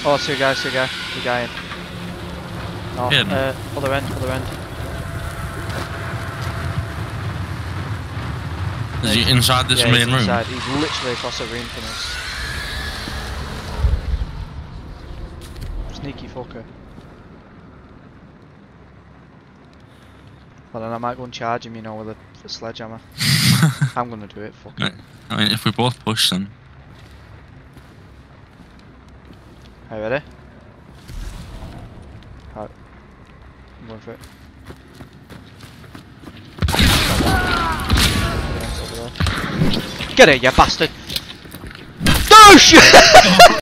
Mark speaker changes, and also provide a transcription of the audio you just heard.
Speaker 1: Oh, two guy in. No,
Speaker 2: Hidden.
Speaker 1: other end.
Speaker 2: Is he inside this
Speaker 1: yeah,
Speaker 2: main
Speaker 1: he's inside.
Speaker 2: room?
Speaker 1: He's literally across the room from us. Sneaky fucker. Well then I might go and charge him, you know, with a sledgehammer. I'm gonna do it, fuck it.
Speaker 2: I mean, if we both push then.
Speaker 1: Are you ready? Alright. I'm going for it. Get it, you bastard! No shit!